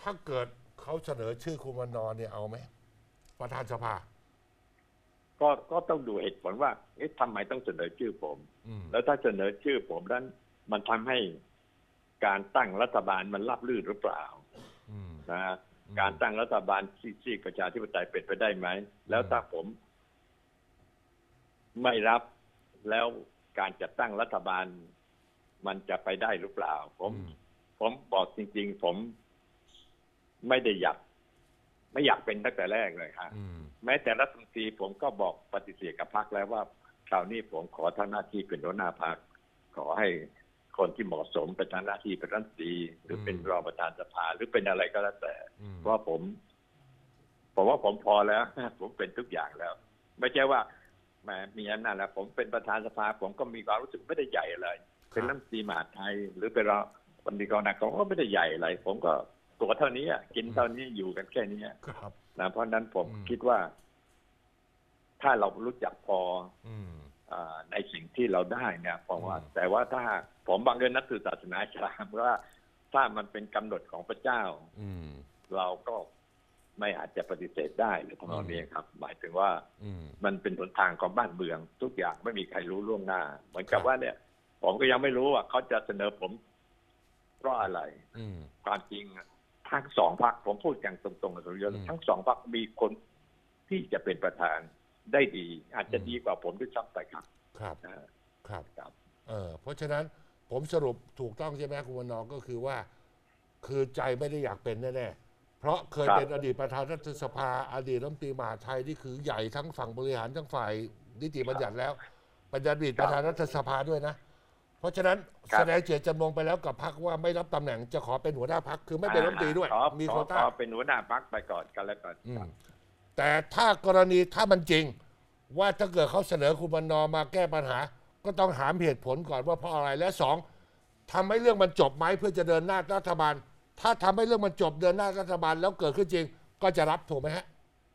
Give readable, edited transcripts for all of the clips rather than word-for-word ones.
ถ้าเกิดเขาเสนอชื่อคุณวันนอร์เนี่ยเอาไหมประธานสภาก็ต้องดูเหตุผลว่าทำไมต้องเสนอชื่อผมแล้วถ้าเสนอชื่อผมนั้นมันทำให้การตั้งรัฐบาลมันราบรื่นหรือเปล่านะการตั้งรัฐบาลซีกประชาธิปไตยเป็นไปได้ไหมแล้วถ้าผมไม่รับแล้วการจัดตั้งรัฐบาลมันจะไปได้หรือเปล่าผมบอกจริงๆผมไม่ได้ไม่อยากเป็นตั้งแต่แรกเลยครับแม้แต่รัฐมนตรีผมก็บอกปฏิเสธกับพรรคแล้วว่าคราวนี้ผมขอทำหน้าที่เป็นหัวหน้าพรรคขอให้คนที่เหมาะสมไปทำหน้าที่เป็นรัฐมนตรีหรือเป็นรองประธานสภาหรือเป็นอะไรก็แล้วแต่เพราะผมว่าผมพอแล้วผมเป็นทุกอย่างแล้ว ไม่ใช่ว่าแหมมีอำนาจแล้วผมเป็นประธานสภาผมก็มีความรู้สึกไม่ได้ใหญ่อะไรเป็นรัฐมนตรีมหาดไทยหรือเป็นรองปฏิกรนักก็ไม่ได้ใหญ่อะไรผมก็ตัวเท่านี้กินเท่านี้อยู่กันแค่นี้นะเพราะนั้นผมคิดว่าถ้าเรารู้จักพอในสิ่งที่เราได้เนี่ยผมว่าแต่ว่าถ้าผมบางเรื่องนับถือศาสนาอิสลามว่าถ้ามันเป็นกำหนดของพระเจ้าเราก็ไม่อาจจะปฏิเสธได้หรือทำนองนี้ครับหมายถึงว่ามันเป็นหนทางของบ้านเมืองทุกอย่างไม่มีใครรู้ล่วงหน้าเหมือนกับว่าเนี่ยผมก็ยังไม่รู้ว่าเขาจะเสนอผมเพราะอะไรความจริงทั้งสองพรรคผมพูดอย่างตรงๆกับสุริยะทั้งสองพรรคมีคนที่จะเป็นประธานได้ดีอาจจะดีกว่าผมด้วยซ้ำไปครับครับเพราะฉะนั้นผมสรุปถูกต้องใช่ไหมคุณวันนอร์ก็คือว่าคือใจไม่ได้อยากเป็นแน่ๆเพราะเคยเป็นอดีตประธานรัฐสภาอดีตรัฐมนตรีมหาดไทยที่คือใหญ่ทั้งฝั่งบริหารทั้งฝ่ายนิติบัญญัติแล้วเป็นอดีตประธานรัฐสภาด้วยนะเพราะฉะนั้นแสดงเจตจำนงไปแล้วกับพรรคว่าไม่รับตำแหน่งจะขอเป็นหัวหน้าพรรคคือไม่เป็นรัฐมนตรีด้วยมีโควต้าเป็นหัวหน้าพรรคไปก่อนกันแล้วกันแต่ถ้ากรณีถ้ามันจริงว่าถ้าเกิดเขาเสนอคุณวันนอร์มาแก้ปัญหาก็ต้องหาเหตุผลก่อนว่าเพราะอะไรและสองทำให้เรื่องมันจบไหมเพื่อจะเดินหน้ารัฐบาลถ้าทำให้เรื่องมันจบเดินหน้ารัฐบาลแล้วเกิดขึ้นจริงก็จะรับถูกไหมฮะ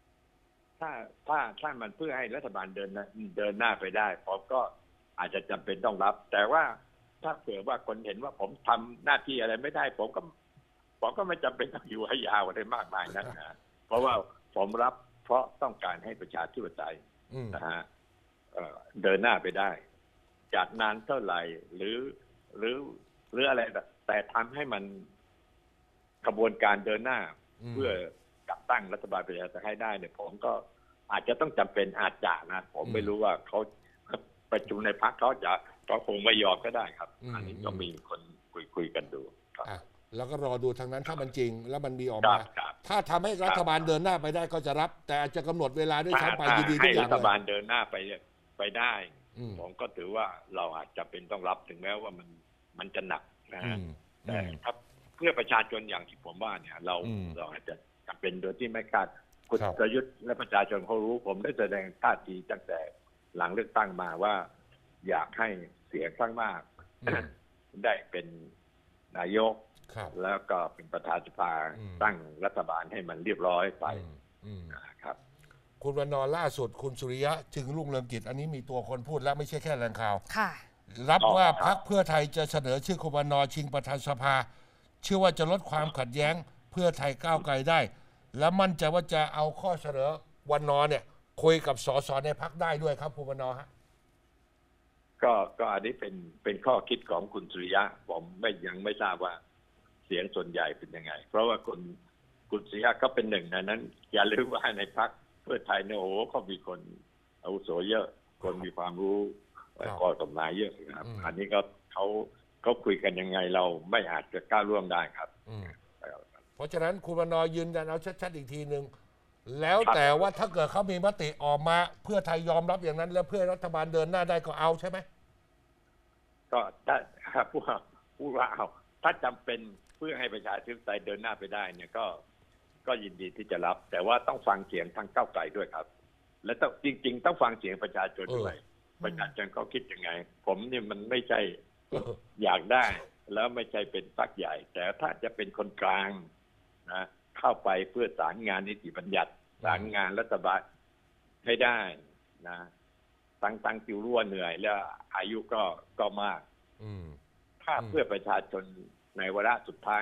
ถ้ามันเพื่อให้รัฐบาลเดินหน้าไปได้ผมก็อาจจะจำเป็นต้องรับแต่ว่าถ้าเผื่อว่าคนเห็นว่าผมทำหน้าที่อะไรไม่ได้ผมก็ไม่จำเป็นต้องอยู่ให้ยาวอะไรมากมายนักนะเพราะว่าผมรับเพราะต้องการให้ประชาธิปไตยนะฮะเดินหน้าไปได้จัดนานเท่าไหร่หรืออะไรแต่ทำให้มันกระบวนการเดินหน้าเพื่อจัดตั้งรัฐบาลประชาธิปไตยให้ได้เนี่ยผมก็อาจจะต้องจำเป็นอาจจะนะผมไม่รู้ว่าเขาประชุมในพรรคเขาคงไม่ยอมก็ได้ครับอันนี้ก็มีคนคุยกันดูครับแล้วก็รอดูทางนั้นถ้ามันจริงแล้วมันมีออกมาถ้าทำให้รัฐบาลเดินหน้าไปได้ก็จะรับแต่อาจจะกำหนดเวลาด้วยซ้ำไปดีๆทุกอย่างเลยให้รัฐบาลเดินหน้าไปได้ผมก็ถือว่าเราอาจจะเป็นต้องรับถึงแม้ว่ามันจะหนักนะฮะแต่ถ้าเพื่อประชาชนอย่างที่ผมว่าเนี่ยเราอาจจะจำเป็นโดยที่ไม่คาดคุณประยุทธ์และประชาชนเขารู้ผมได้แสดงท่าทีตั้งแต่หลังเลือกตั้งมาว่าอยากให้เสียงข้างมากได้เป็นนายกแล้วก็เป็นประธานสภาตั้งรัฐบาลให้มันเรียบร้อยไปนะครับคุณวันนอร์ล่าสุดคุณสุริยะจึงรุ่งเรืองกิจอันนี้มีตัวคนพูดแล้วไม่ใช่แค่แหล่งข่าวรับว่าพรรคเพื่อไทยจะเสนอชื่อคุณวันนอร์ชิงประธานสภาเชื่อว่าจะลดความขัดแย้งเพื่อไทยก้าวไกลได้และมั่นใจว่าจะเอาข้อเสนอวันนอร์เนี่ยคุยกับสสในพรรคได้ด้วยครับคุณวันนอร์ฮะก็อันนี้เป็นข้อคิดของคุณสุริยะผมยังไม่ทราบว่าเสียงส่วนใหญ่เป็นยังไงเพราะว่าคุณสุริยะก็เป็นหนึ่งในนั้นอย่าลืมว่าในพรรคเพื่อไทยเนี่ยโอ้ก็มีคนอาวุโสเยอะคนมีความรู้ข้อกฎหมายเยอะครับอันนี้ก็เขาคุยกันยังไงเราไม่อาจจะก้าวล่วงได้ครับเพราะฉะนั้นคุณวันนอร์ยืนยันเอาชัดๆอีกทีหนึ่งแล้วแต่ว่าถ้าเกิดเขามีมติออกมาเพื่อไทยยอมรับอย่างนั้นแล้วเพื่อรัฐบาลเดินหน้าได้ก็เอาใช่ไหมก็ถ้าพูดว่าเอาถ้าจำเป็นเพื่อให้ประชาธิปไตยเดินหน้าไปได้เนี่ยก็ยินดีที่จะรับแต่ว่าต้องฟังเสียงทางก้าวไกลด้วยครับและต้องจริงๆต้องฟังเสียงประชาชนด้วยประชาชนเขาคิดยังไงผมเนี่ยมันไม่ใช่อยากได้แล้วไม่ใช่เป็นพรรคใหญ่แต่ถ้าจะเป็นคนกลางนะเข้าไปเพื่อสารงานนิติบัญญัติสารงานรัฐบาลให้ได้นะตั้งติวรั่วเหนื่อยแล้วอายุก็มากถ้าเพื่อประชาชนในวาระสุดท้าย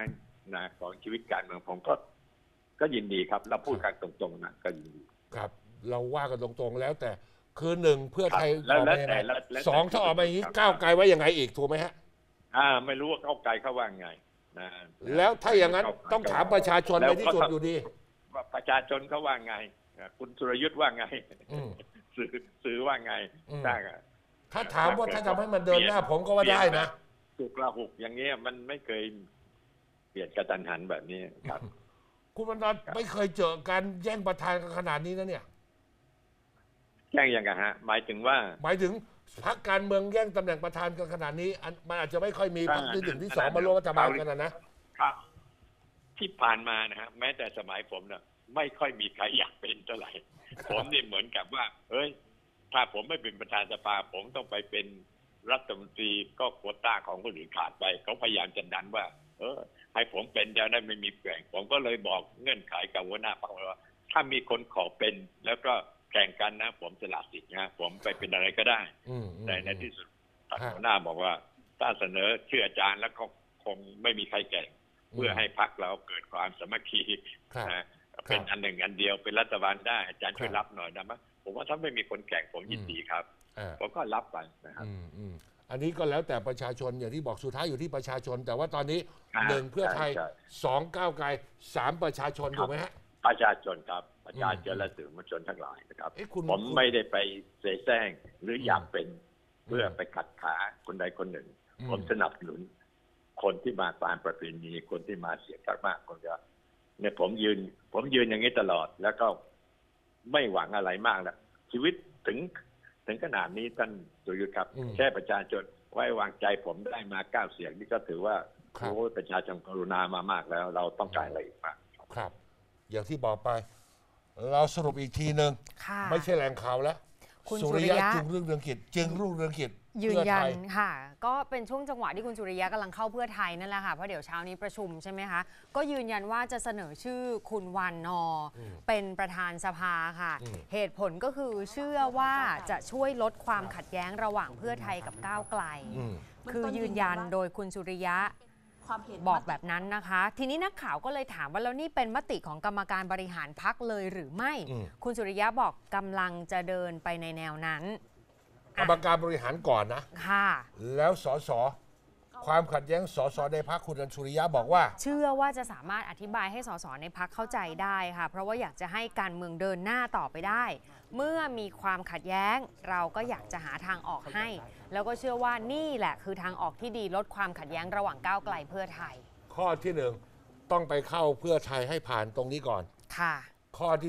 นะของชีวิตการเมืองผมก็ยินดีครับเราพูดกันตรงๆนะก็ยินดีครับเราว่ากันตรงๆแล้วแต่คือหนึ่งเพื่อไทยออกมายังไงแล้วสองถ้าออกมาอย่างนี้ก้าวไกลไว้ยังไงอีกถูกไหมฮะไม่รู้ว่าก้าวไกลเขาว่าไงนะแล้วถ้าอย่างนั้นต้องถามประชาชนในที่สุดอยู่ดีว่าประชาชนเขาว่าไงคุณสุรยุทธ์ว่าไงสื่อว่าไงถ้าถามว่าถ้าทำให้มันเดินหน้าผมก็ว่าได้นะสุกละหุกอย่างเงี้ยมันไม่เคยเปลี่ยนกระทันหันแบบนี้ครับคุณบรรดาไม่เคยเจอการแย่งประธานขนาดนี้นะเนี่ยแย่งยังไงฮะหมายถึงพรรคการเมืองแย่งตำแหน่งประธานกันขนาดนี้มันอาจจะไม่ค่อยมีพรรคที่หนึ่งที่สองมาร่วมรัฐบาลกันนะครับที่ผ่านมานะฮะแม้แต่สมัยผมเนี่ยไม่ค่อยมีใครอยากเป็นเท่าไหร่ผมนี่เหมือนกับว่าเฮ้ยถ้าผมไม่เป็นประธานสภาผมต้องไปเป็นรัฐมนตรีก็โควต้าของคนอื่นขาดไปเขาพยายามจะดันว่าให้ผมเป็นจะได้ไม่มีแข่งผมก็เลยบอกเงื่อนไขกับหัวหน้าพรรคว่าถ้ามีคนขอเป็นแล้วก็แข่งกันนะผมสละสิทธิ์นะผมไปเป็นอะไรก็ได้แต่ในที่สุดหัวหน้าบอกว่าถ้าเสนอชื่ออาจารย์แล้วก็คงไม่มีใครแข่งเพื่อให้พรรคเราเกิดความสามัคคีนะเป็นอันหนึ่งอันเดียวเป็นรัฐบาลได้อาจารย์ช่วยรับหน่อยได้ไหมผมว่าถ้าไม่มีคนแข่งผมยินดีครับผมก็รับไปนะครับอันนี้ก็แล้วแต่ประชาชนอย่างที่บอกสุดท้ายอยู่ที่ประชาชนแต่ว่าตอนนี้1เพื่อไทย2ก้าวไกล3ประชาชนถูกไหมฮะประชาชนครับประชาชนและสื่อมวลชนทั้งหลายนะครับผมไม่ได้ไปเสแสร้งหรืออยากเป็นเพื่อไปขัดขาคนใดคนหนึ่งผมสนับสนุนคนที่มาตามประเพณีคนที่มาเสียงข้างมากคนจะเนี่ยผมยืนอย่างนี้ตลอดแล้วก็ไม่หวังอะไรมากแล้วชีวิตถึงขนาดนี้ท่านสุรยุทธ์ครับแค่ประชาชนไว้วางใจผมได้มา9 เสียงนี่ก็ถือว่าโอ้ประชาชนกรุณามามากแล้วเราต้องการอะไรอีกมากครับอย่างที่บอกไปเราสรุปอีกทีหนึ่งไม่ใช่แหล่งข่าวแล้วสุริยะจึงรุ่งเรืองกิจยืนยันค่ะก็เป็นช่วงจังหวะที่คุณสุริยะกำลังเข้าเพื่อไทยนั่นแหละค่ะเพราะเดี๋ยวเช้านี้ประชุมใช่ไหมคะก็ยืนยันว่าจะเสนอชื่อคุณวันนอเป็นประธานสภาค่ะเหตุผลก็คือเชื่อว่าจะช่วยลดความขัดแย้งระหว่างเพื่อไทยกับก้าวไกลคือยืนยันโดยคุณสุริยะบอกแบบนั้นนะคะทีนี้นักข่าวก็เลยถามว่าแล้วนี่เป็นมติของกรรมการบริหารพรรคเลยหรือไม่คุณสุริยะบอกกำลังจะเดินไปในแนวนั้นกรรมการบริหารก่อนนะค่ะแล้วสสความขัดแย้งสสในพรรคคุณสุริยะบอกว่าเชื่อว่าจะสามารถอธิบายให้สสในพรรคเข้าใจได้ค่ะเพราะว่าอยากจะให้การเมืองเดินหน้าต่อไปได้เมื่อมีความขัดแย้งเราก็อยากจะหาทางออกให้แล้วก็เชื่อว่านี่แหละคือทางออกที่ดีลดความขัดแย้งระหว่างก้าวไกลเพื่อไทยข้อที่1ต้องไปเข้าเพื่อไทยให้ผ่านตรงนี้ก่อนค่ะข้อที่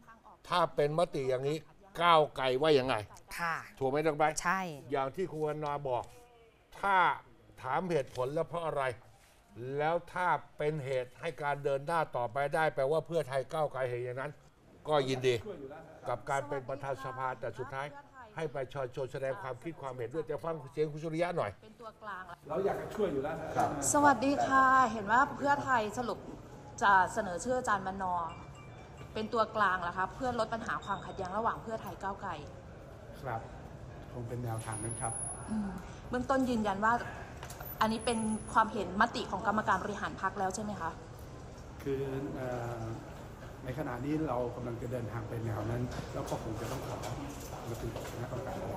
2ถ้าเป็นมติอย่างนี้ก้าวไกลว่ายังไงค่ะถูกไหมตรงไปใช่อย่างที่คุณวรรณบอกถ้าถามเหตุผลแล้วเพราะอะไรแล้วถ้าเป็นเหตุให้การเดินหน้าต่อไปได้แปลว่าเพื่อไทยก้าวไกลเห็นอย่างนั้นก็ยินดีกับการเป็นประธานสภาแต่สุดท้ายให้ประชาชนแสดงความคิดความเห็นด้วยจะฟังเสียงคุณสุริยะหน่อยเป็นตัวกลางเราอยากจะช่วยอยู่แล้วครับสวัสดีค่ะเห็นว่าเพื่อไทยสรุปจะเสนอชื่ออาจารย์มน.เป็นตัวกลางแล้วครับเพื่อลดปัญหาความขัดแย้งระหว่างเพื่อไทยก้าวไกลครับคงเป็นแนวทางนั้นครับเบื้องต้นยืนยันว่าอันนี้เป็นความเห็นมติของกรรมการบริหารพรรคแล้วใช่ไหมคะคือในขณะนี้เรากำลังจะเดินทางไปแนวนั้นแล้วก็คงจะต้องขอมติคณะกรรมการ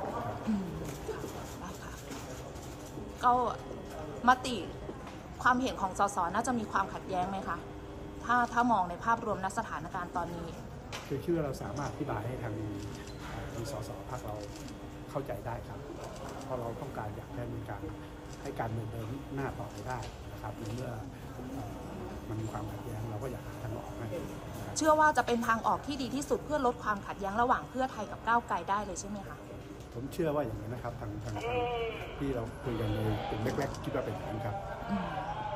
ก็มติความเห็นของสสน่าจะมีความขัดแย้งไหมคะถ้ามองในภาพรวมณสถานการณ์ตอนนี้คือคิดว่าเราสามารถอธิบายให้ทางสสพรรคเราเข้าใจได้ครับเพราะเราต้องการอยากให้การเมืองเดินหน้าต่อไปได้นะครับเมื่อมันมีความขัดแย้งเราก็อยากหาทางออกให้เชื่อว่าจะเป็นทางออกที่ดีที่สุดเพื่อลดความขัดแย้งระหว่างเพื่อไทยกับก้าวไกลได้เลยใช่ไหมคะผมเชื่อว่าอย่างนั้นนะครับทางที่เราคุยกันในกลุ่มแรกๆคิดว่าเป็นอย่างนั้นครับ